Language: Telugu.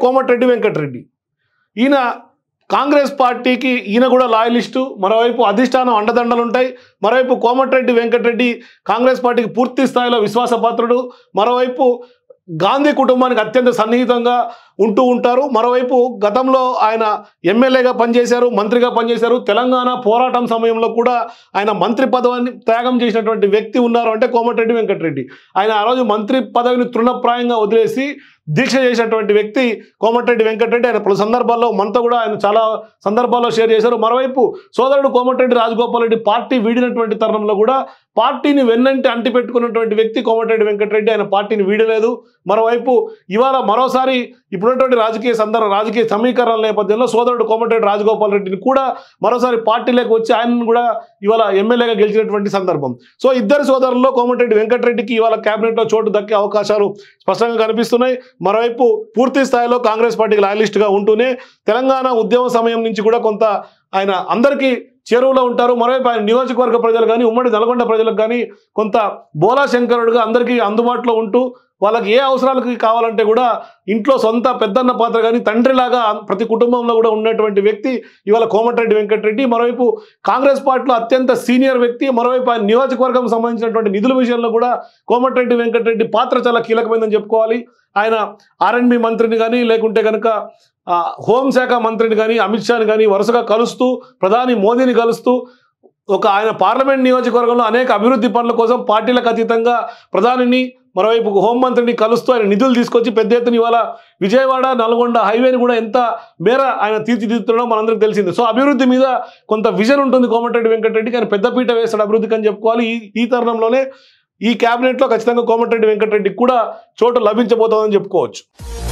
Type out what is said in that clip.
కోమటిరెడ్డి వెంకటరెడ్డి. ఈయన కాంగ్రెస్ పార్టీకి ఈయన కూడా లాయలిస్టు, మరోవైపు అధిష్టానం అండదండలు ఉంటాయి. మరోవైపు కోమటిరెడ్డి వెంకటరెడ్డి కాంగ్రెస్ పార్టీకి పూర్తి స్థాయిలో విశ్వాసపాత్రుడు. మరోవైపు గాంధీ కుటుంబానికి అత్యంత సన్నిహితంగా ఉంటూ ఉంటారు. మరోవైపు గతంలో ఆయన ఎమ్మెల్యేగా పనిచేశారు, మంత్రిగా పనిచేశారు. తెలంగాణ పోరాటం సమయంలో కూడా ఆయన మంత్రి పదవిని త్యాగం చేసినటువంటి వ్యక్తి ఉన్నారు అంటే కోమటిరెడ్డి వెంకటరెడ్డి. ఆయన ఆ రోజు మంత్రి పదవిని తృణప్రాయంగా వదిలేసి దీక్ష చేసినటువంటి వ్యక్తి కోమటిరెడ్డి వెంకటరెడ్డి. ఆయన పలు సందర్భాల్లో మనతో కూడా ఆయన చాలా సందర్భాల్లో షేర్ చేశారు. మరోవైపు సోదరుడు కోమటిరెడ్డి రాజగోపాల్ రెడ్డి పార్టీ వీడినటువంటి తరుణంలో కూడా పార్టీని వెన్నంటి అంటిపెట్టుకున్నటువంటి వ్యక్తి కోమటిరెడ్డి వెంకటరెడ్డి. ఆయన పార్టీని వీడలేదు. మరోవైపు ఇవాళ మరోసారి ఇప్పుడున్నటువంటి రాజకీయ సమీకరణల నేపథ్యంలో సోదరుడు కోమటిరెడ్డి రాజగోపాల్ రెడ్డిని కూడా మరోసారి పార్టీలోకి వచ్చి ఆయనను కూడా ఇవాళ ఎమ్మెల్యేగా గెలిచినటువంటి సందర్భం. సో ఇద్దరు సోదరుల్లో కోమటిరెడ్డి వెంకటరెడ్డికి ఇవాళ క్యాబినెట్లో చోటు దక్కే అవకాశాలు స్పష్టంగా కనిపిస్తున్నాయి. మరోవైపు పూర్తి స్థాయిలో కాంగ్రెస్ పార్టీకి లాయలిస్ట్గా ఉంటూనే తెలంగాణ ఉద్యమ సమయం నుంచి కూడా కొంత ఆయన అందరికీ చేరువలో ఉంటారు. మరోవైపు ఆయన నియోజకవర్గ ప్రజలు కానీ ఉమ్మడి నల్గొండ ప్రజలకు కానీ కొంత బోలా శంకరుడుగా అందరికీ అందుబాటులో ఉంటూ వాళ్ళకి ఏ అవసరాలకి కావాలంటే కూడా ఇంట్లో సొంత పెద్దన్న పాత్ర కానీ తండ్రిలాగా ప్రతి కుటుంబంలో కూడా ఉన్నటువంటి వ్యక్తి ఇవాళ కోమటిరెడ్డి వెంకటరెడ్డి. మరోవైపు కాంగ్రెస్ పార్టీలో అత్యంత సీనియర్ వ్యక్తి. మరోవైపు ఆయన నియోజకవర్గం సంబంధించినటువంటి నిధుల విషయంలో కూడా కోమటిరెడ్డి వెంకటరెడ్డి పాత్ర చాలా కీలకమైందని చెప్పుకోవాలి. ఆయన R&B మంత్రిని కానీ లేకుంటే కనుక హోంశాఖ మంత్రిని కానీ అమిత్ షాని కానీ వరుసగా కలుస్తూ ప్రధాని మోదీని కలుస్తూ ఆయన పార్లమెంట్ నియోజకవర్గంలో అనేక అభివృద్ధి పనుల కోసం పార్టీలకు అతీతంగా ప్రధానిని మరోవైపు హోంమంత్రిని కలుస్తూ ఆయన నిధులు తీసుకొచ్చి పెద్ద ఎత్తున ఇవాళ విజయవాడ నల్గొండ హైవేని కూడా ఎంత మేర ఆయన తీర్చిదిద్దుతున్నాడో మనందరికీ తెలిసింది. సో అభివృద్ధి మీద కొంత విజన్ ఉంటుంది కోమటిరెడ్డి వెంకటరెడ్డికి. ఆయన పెద్దపీట వేస్తాడు అభివృద్ధికి అని చెప్పుకోవాలి. ఈ తరుణంలోనే ఈ క్యాబినెట్లో ఖచ్చితంగా కోమటిరెడ్డి వెంకటరెడ్డికి కూడా చోటు లభించబోతోందని చెప్పుకోవచ్చు.